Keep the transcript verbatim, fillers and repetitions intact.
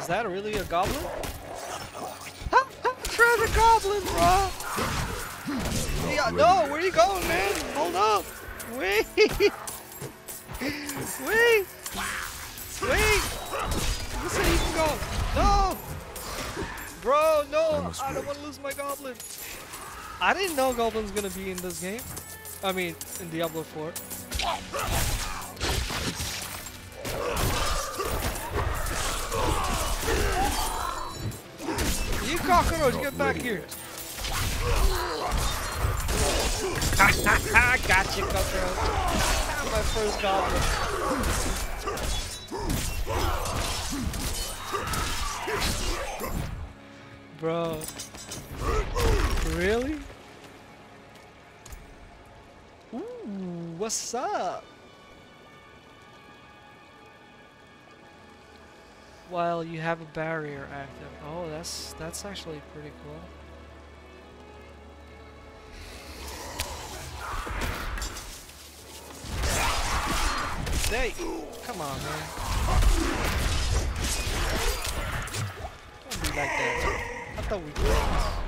Is that really a goblin? Treasure goblin, bro! Yeah, no, where you going, man? Hold up! Wait! Wait! Wait! Listen, you can go! No! Bro, no! I don't want to lose my goblin! I didn't know goblin's gonna be in this game. I mean, in Diablo four. You cockroach, get back here! Haha, gotcha, cockroach! My first goblin. Bro. Really? Ooh, what's up? While you have a barrier active. Oh, that's that's actually pretty cool. Hey, come on, man. Don't be like that. I thought we could.